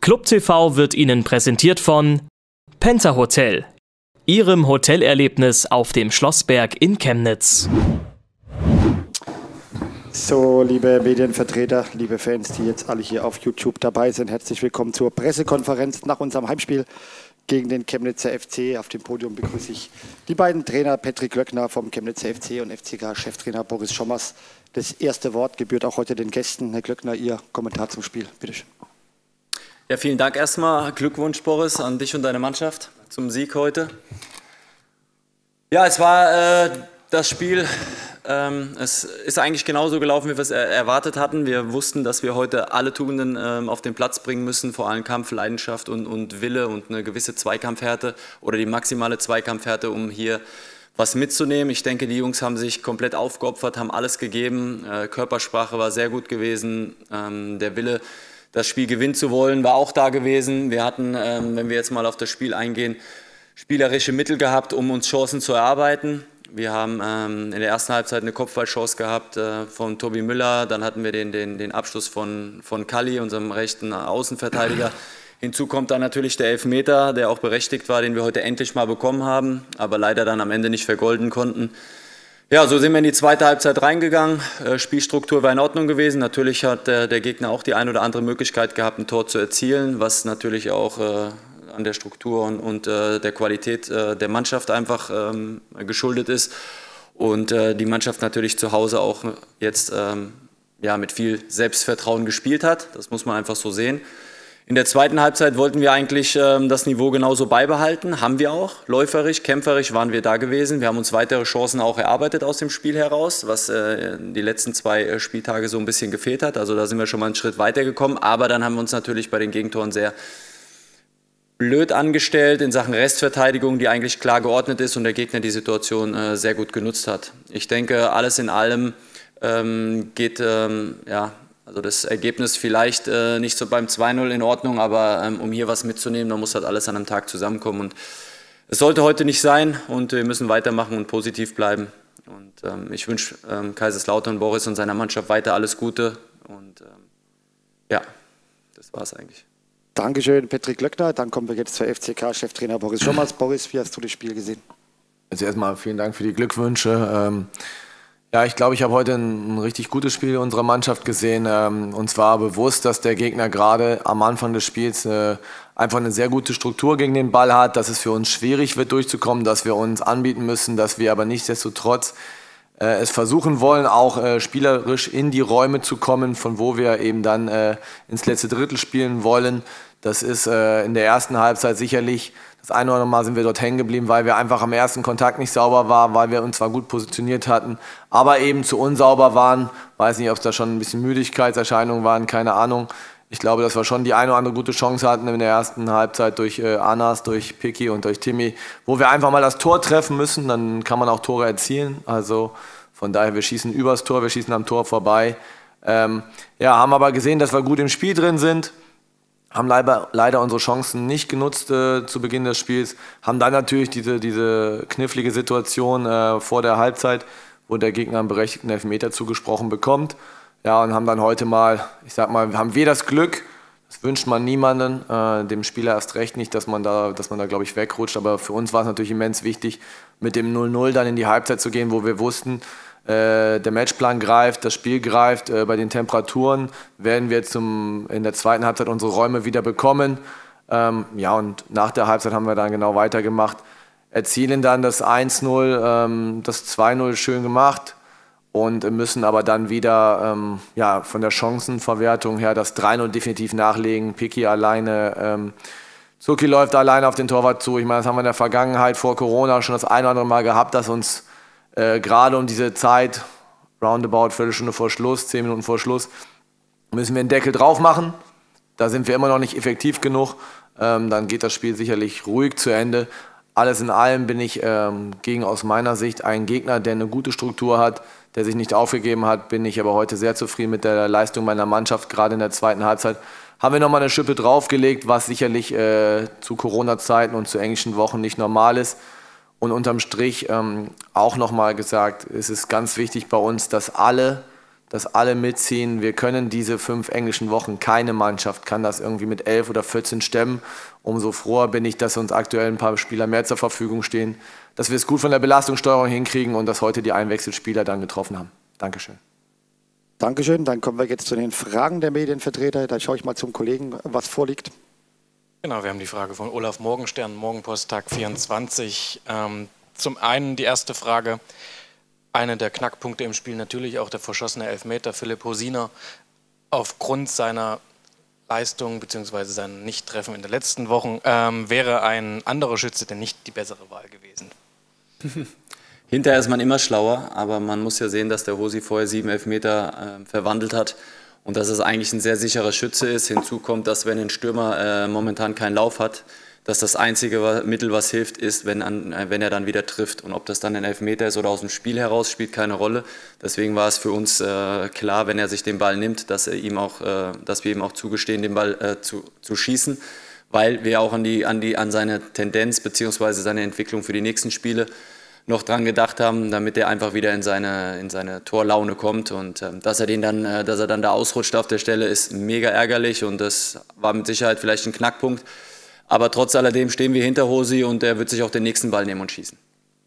Club TV wird Ihnen präsentiert von Penta Hotel, Ihrem Hotelerlebnis auf dem Schlossberg in Chemnitz. So, liebe Medienvertreter, liebe Fans, die jetzt alle hier auf YouTube dabei sind, herzlich willkommen zur Pressekonferenz nach unserem Heimspiel gegen den Chemnitzer FC. Auf dem Podium begrüße ich die beiden Trainer, Patrick Glöckner vom Chemnitzer FC und FCK-Cheftrainer Boris Schommers. Das erste Wort gebührt auch heute den Gästen. Herr Glöckner, Ihr Kommentar zum Spiel, bitte schön. Ja, vielen Dank erstmal. Glückwunsch, Boris, an dich und deine Mannschaft zum Sieg heute. Ja, es war das Spiel. Es ist eigentlich genauso gelaufen, wie wir es erwartet hatten. Wir wussten, dass wir heute alle Tugenden auf den Platz bringen müssen, vor allem Kampf, Leidenschaft und Wille und eine gewisse Zweikampfhärte oder die maximale Zweikampfhärte, um hier was mitzunehmen. Ich denke, die Jungs haben sich komplett aufgeopfert, haben alles gegeben. Körpersprache war sehr gut gewesen. Der Wille, das Spiel gewinnen zu wollen, war auch da gewesen. Wir hatten, wenn wir jetzt mal auf das Spiel eingehen, spielerische Mittel gehabt, um uns Chancen zu erarbeiten. Wir haben in der ersten Halbzeit eine Kopfballchance gehabt von Tobi Müller. Dann hatten wir den Abschluss von Kalli, unserem rechten Außenverteidiger. Hinzu kommt dann natürlich der Elfmeter, der auch berechtigt war, den wir heute endlich mal bekommen haben, aber leider dann am Ende nicht vergolden konnten. Ja, so sind wir in die zweite Halbzeit reingegangen. Spielstruktur war in Ordnung gewesen. Natürlich hat der Gegner auch die ein oder andere Möglichkeit gehabt, ein Tor zu erzielen, was natürlich auch an der Struktur und der Qualität der Mannschaft einfach geschuldet ist. Und die Mannschaft natürlich zu Hause auch jetzt ja, mit viel Selbstvertrauen gespielt hat. Das muss man einfach so sehen. In der zweiten Halbzeit wollten wir eigentlich das Niveau genauso beibehalten. Haben wir auch. Läuferisch, kämpferisch waren wir da gewesen. Wir haben uns weitere Chancen auch erarbeitet aus dem Spiel heraus, was die letzten zwei Spieltage so ein bisschen gefehlt hat. Also da sind wir schon mal einen Schritt weiter gekommen. Aber dann haben wir uns natürlich bei den Gegentoren sehr blöd angestellt in Sachen Restverteidigung, die eigentlich klar geordnet ist und der Gegner die Situation sehr gut genutzt hat. Ich denke, alles in allem geht ja, also das Ergebnis vielleicht nicht so beim 2-0 in Ordnung, aber um hier was mitzunehmen, da muss halt alles an einem Tag zusammenkommen. Und es sollte heute nicht sein und wir müssen weitermachen und positiv bleiben. Und ich wünsche Kaiserslautern, Boris und seiner Mannschaft weiter alles Gute. Und ja, das war es eigentlich. Dankeschön, Patrick Glöckner. Dann kommen wir jetzt zur FCK-Cheftrainer Boris Schommers. Boris, wie hast du das Spiel gesehen? Also erstmal vielen Dank für die Glückwünsche. Ja, ich glaube, ich habe heute ein richtig gutes Spiel unserer Mannschaft gesehen. Uns war bewusst, dass der Gegner gerade am Anfang des Spiels einfach eine sehr gute Struktur gegen den Ball hat, dass es für uns schwierig wird durchzukommen, dass wir uns anbieten müssen, dass wir aber nichtsdestotrotz es versuchen wollen, auch spielerisch in die Räume zu kommen, von wo wir eben dann ins letzte Drittel spielen wollen. Das ist in der ersten Halbzeit sicherlich, das eine oder andere Mal sind wir dort hängen geblieben, weil wir einfach am ersten Kontakt nicht sauber waren, weil wir uns zwar gut positioniert hatten, aber eben zu unsauber waren. Weiß nicht, ob es da schon ein bisschen Müdigkeitserscheinungen waren, keine Ahnung. Ich glaube, dass wir schon die eine oder andere gute Chance hatten in der ersten Halbzeit durch Anas, durch Piki und durch Timmy, wo wir einfach mal das Tor treffen müssen, dann kann man auch Tore erzielen. Also von daher, wir schießen übers Tor, wir schießen am Tor vorbei. Ja, haben aber gesehen, dass wir gut im Spiel drin sind. Haben leider unsere Chancen nicht genutzt zu Beginn des Spiels, haben dann natürlich diese knifflige Situation vor der Halbzeit, wo der Gegner einen berechtigten Elfmeter zugesprochen bekommt. Ja, und haben dann heute mal, ich sag mal, haben wir das Glück, das wünscht man niemanden, dem Spieler erst recht nicht, dass man da glaube ich, wegrutscht. Aber für uns war es natürlich immens wichtig, mit dem 0-0 dann in die Halbzeit zu gehen, wo wir wussten, der Matchplan greift, das Spiel greift. Bei den Temperaturen werden wir in der zweiten Halbzeit unsere Räume wieder bekommen. Ja, und nach der Halbzeit haben wir dann genau weitergemacht. Erzielen dann das 1-0, das 2-0 schön gemacht und müssen aber dann wieder ja, von der Chancenverwertung her das 3-0 definitiv nachlegen. Piki alleine, Zucki läuft alleine auf den Torwart zu. Ich meine, das haben wir in der Vergangenheit vor Corona schon das ein oder andere Mal gehabt, dass uns gerade um diese Zeit, roundabout Viertelstunde vor Schluss, 10 Minuten vor Schluss, müssen wir einen Deckel drauf machen. Da sind wir immer noch nicht effektiv genug. Dann geht das Spiel sicherlich ruhig zu Ende. Alles in allem bin ich gegen aus meiner Sicht einen Gegner, der eine gute Struktur hat, der sich nicht aufgegeben hat. Bin ich aber heute sehr zufrieden mit der Leistung meiner Mannschaft. Gerade in der zweiten Halbzeit haben wir nochmal eine Schippe draufgelegt, was sicherlich zu Corona-Zeiten und zu englischen Wochen nicht normal ist. Und unterm Strich auch nochmal gesagt, es ist ganz wichtig bei uns, dass alle dass alle mitziehen. Wir können diese 5 englischen Wochen, keine Mannschaft kann das irgendwie mit 11 oder 14 stemmen. Umso froher bin ich, dass uns aktuell ein paar Spieler mehr zur Verfügung stehen, dass wir es gut von der Belastungssteuerung hinkriegen und dass heute die Einwechselspieler dann getroffen haben. Dankeschön. Dankeschön. Dann kommen wir jetzt zu den Fragen der Medienvertreter. Da schaue ich mal zum Kollegen, was vorliegt. Genau, wir haben die Frage von Olaf Morgenstern, Morgenpost, Tag 24. Zum einen die erste Frage. Einer der Knackpunkte im Spiel natürlich auch der verschossene Elfmeter. Philipp Hosiner aufgrund seiner Leistung bzw. seinem Nichttreffen in den letzten Wochen wäre ein anderer Schütze denn nicht die bessere Wahl gewesen. Hinterher ist man immer schlauer, aber man muss ja sehen, dass der Hosi vorher 7 Elfmeter verwandelt hat und dass es eigentlich ein sehr sicherer Schütze ist. Hinzu kommt, dass wenn ein Stürmer momentan keinen Lauf hat, dass das einzige Mittel, was hilft, ist, wenn er dann wieder trifft. Und ob das dann ein Elfmeter ist oder aus dem Spiel heraus, spielt keine Rolle. Deswegen war es für uns klar, wenn er sich den Ball nimmt, dass wir ihm auch zugestehen, den Ball zu schießen, weil wir auch an seine Tendenz bzw. seine Entwicklung für die nächsten Spiele noch dran gedacht haben, damit er einfach wieder in seine Torlaune kommt. Und dass er dann da ausrutscht auf der Stelle, ist mega ärgerlich und das war mit Sicherheit vielleicht ein Knackpunkt. Aber trotz alledem stehen wir hinter Hosi und er wird sich auch den nächsten Ball nehmen und schießen.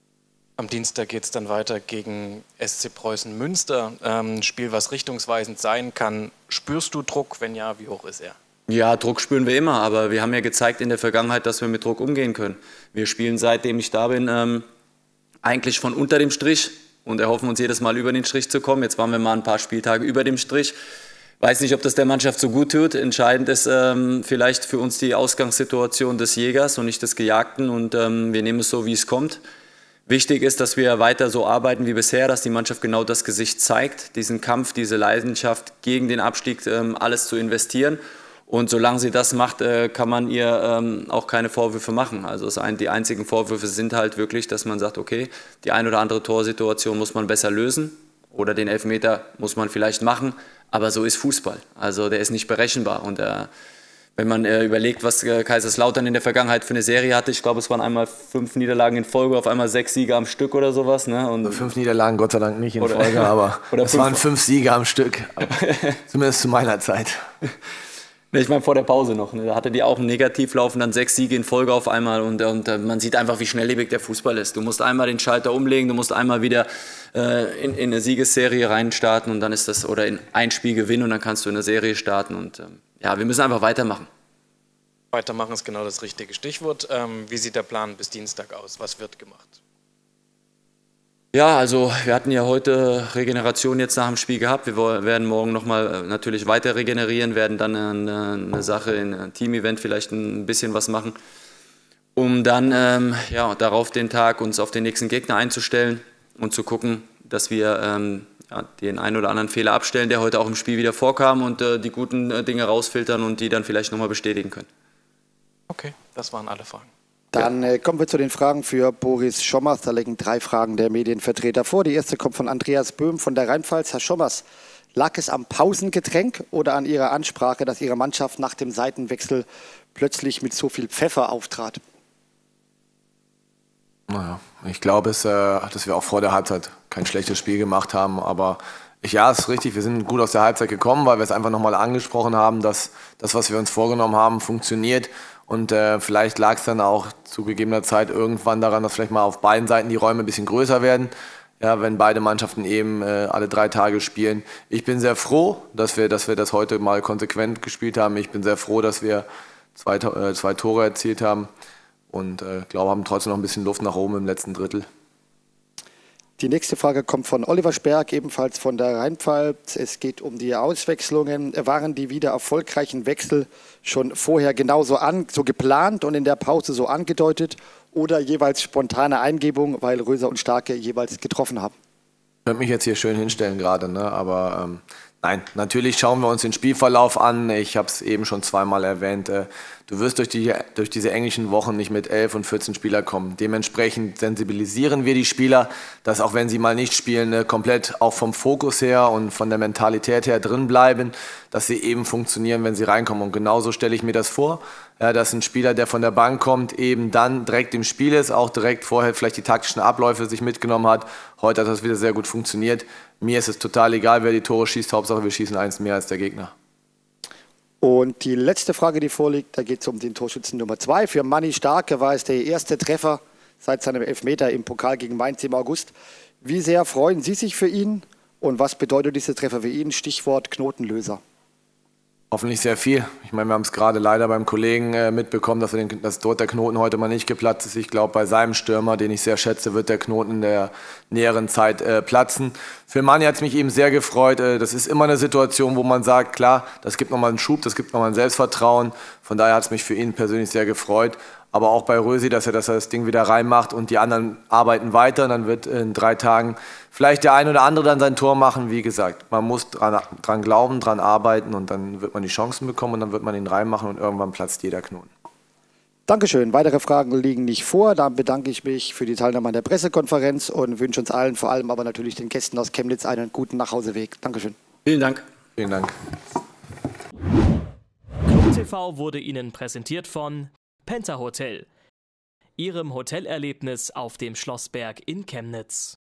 Am Dienstag geht es dann weiter gegen SC Preußen Münster. Ein Spiel, was richtungsweisend sein kann. Spürst du Druck? Wenn ja, wie hoch ist er? Ja, Druck spüren wir immer, aber wir haben ja gezeigt in der Vergangenheit, dass wir mit Druck umgehen können. Wir spielen, seitdem ich da bin, eigentlich von unter dem Strich und erhoffen uns jedes Mal über den Strich zu kommen. Jetzt waren wir mal ein paar Spieltage über dem Strich. Weiß nicht, ob das der Mannschaft so gut tut. Entscheidend ist vielleicht für uns die Ausgangssituation des Jägers und nicht des Gejagten und wir nehmen es so, wie es kommt. Wichtig ist, dass wir weiter so arbeiten wie bisher, dass die Mannschaft genau das Gesicht zeigt, diesen Kampf, diese Leidenschaft gegen den Abstieg, alles zu investieren. Und solange sie das macht, kann man ihr auch keine Vorwürfe machen. Also die einzigen Vorwürfe sind halt wirklich, dass man sagt, okay, die ein oder andere Torsituation muss man besser lösen oder den Elfmeter muss man vielleicht machen. Aber so ist Fußball. Also der ist nicht berechenbar. Und wenn man überlegt, was Kaiserslautern in der Vergangenheit für eine Serie hatte, ich glaube, es waren einmal 5 Niederlagen in Folge, auf einmal 6 Siege am Stück oder sowas. Ne? Und 5 Niederlagen, Gott sei Dank nicht in Folge, aber es waren 5 Siege am Stück. Zumindest zu meiner Zeit. Ich meine vor der Pause noch. Ne? Da hatte die auch einen Negativlauf und dann 6 Siege in Folge auf einmal. Und man sieht einfach, wie schnelllebig der Fußball ist. Du musst einmal den Schalter umlegen, du musst einmal wieder in eine Siegesserie reinstarten und dann ist das, oder in ein Spiel gewinnen und dann kannst du in eine Serie starten. Und ja, wir müssen einfach weitermachen. Weitermachen ist genau das richtige Stichwort. Wie sieht der Plan bis Dienstag aus? Was wird gemacht? Ja, also wir hatten ja heute Regeneration jetzt nach dem Spiel gehabt. Wir werden morgen nochmal natürlich weiter regenerieren, werden dann eine Sache, ein Team-Event vielleicht ein bisschen was machen, um dann darauf den Tag uns auf den nächsten Gegner einzustellen und zu gucken, dass wir den einen oder anderen Fehler abstellen, der heute auch im Spiel wieder vorkam und die guten Dinge rausfiltern und die dann vielleicht nochmal bestätigen können. Okay, das waren alle Fragen. Dann kommen wir zu den Fragen für Boris Schommers. Da liegen 3 Fragen der Medienvertreter vor. Die erste kommt von Andreas Böhm von der Rheinpfalz. Herr Schommers, lag es am Pausengetränk oder an Ihrer Ansprache, dass Ihre Mannschaft nach dem Seitenwechsel plötzlich mit so viel Pfeffer auftrat? Naja, ich glaube, dass wir auch vor der Halbzeit kein schlechtes Spiel gemacht haben. Aber ja, es ist richtig, wir sind gut aus der Halbzeit gekommen, weil wir es einfach nochmal angesprochen haben, dass das, was wir uns vorgenommen haben, funktioniert. Und vielleicht lag es dann auch zu gegebener Zeit irgendwann daran, dass vielleicht mal auf beiden Seiten die Räume ein bisschen größer werden. Ja, wenn beide Mannschaften eben alle 3 Tage spielen. Ich bin sehr froh, dass wir das heute mal konsequent gespielt haben. Ich bin sehr froh, dass wir 2 Tore erzielt haben. Und glaube, haben trotzdem noch ein bisschen Luft nach oben im letzten Drittel. Die nächste Frage kommt von Oliver Sperg, ebenfalls von der Rheinpfalz. Es geht um die Auswechslungen. Waren die wieder erfolgreichen Wechsel schon vorher genauso so geplant und in der Pause so angedeutet oder jeweils spontane Eingebung, weil Röser und Starke jeweils getroffen haben? Ich könnte mich jetzt hier schön hinstellen gerade, ne? Aber nein, natürlich schauen wir uns den Spielverlauf an. Ich habe es eben schon zweimal erwähnt. Du wirst durch diese englischen Wochen nicht mit 11 und 14 Spieler kommen. Dementsprechend sensibilisieren wir die Spieler, dass auch wenn sie mal nicht spielen, komplett auch vom Fokus her und von der Mentalität her drin bleiben, dass sie eben funktionieren, wenn sie reinkommen. Und genauso stelle ich mir das vor. ja, dass ein Spieler, der von der Bank kommt, eben dann direkt im Spiel ist, auch direkt vorher vielleicht die taktischen Abläufe sich mitgenommen hat. Heute hat das wieder sehr gut funktioniert. Mir ist es total egal, wer die Tore schießt, Hauptsache wir schießen eins mehr als der Gegner. Und die letzte Frage, die vorliegt, da geht es um den Torschützen Nummer 2. Für Manni Starke war es der erste Treffer seit seinem Elfmeter im Pokal gegen Mainz im August. Wie sehr freuen Sie sich für ihn und was bedeutet dieser Treffer für ihn? Stichwort Knotenlöser. Hoffentlich sehr viel. Ich meine, wir haben es gerade leider beim Kollegen mitbekommen, dass dort der Knoten heute mal nicht geplatzt ist. Ich glaube, bei seinem Stürmer, den ich sehr schätze, wird der Knoten in der näheren Zeit platzen. Für Manni hat es mich eben sehr gefreut. Das ist immer eine Situation, wo man sagt, klar, das gibt nochmal einen Schub, das gibt nochmal ein Selbstvertrauen. Von daher hat es mich für ihn persönlich sehr gefreut. Aber auch bei Rösi, dass er das Ding wieder reinmacht und die anderen arbeiten weiter. Und dann wird in 3 Tagen vielleicht der ein oder andere dann sein Tor machen. Wie gesagt, man muss dran glauben, dran arbeiten und dann wird man die Chancen bekommen und dann wird man ihn reinmachen und irgendwann platzt jeder Knoten. Dankeschön. Weitere Fragen liegen nicht vor. Dann bedanke ich mich für die Teilnahme an der Pressekonferenz und wünsche uns allen, vor allem aber natürlich den Gästen aus Chemnitz, einen guten Nachhauseweg. Dankeschön. Vielen Dank. Vielen Dank. Club TV wurde Ihnen präsentiert von Penta Hotel, Ihrem Hotelerlebnis auf dem Schlossberg in Chemnitz.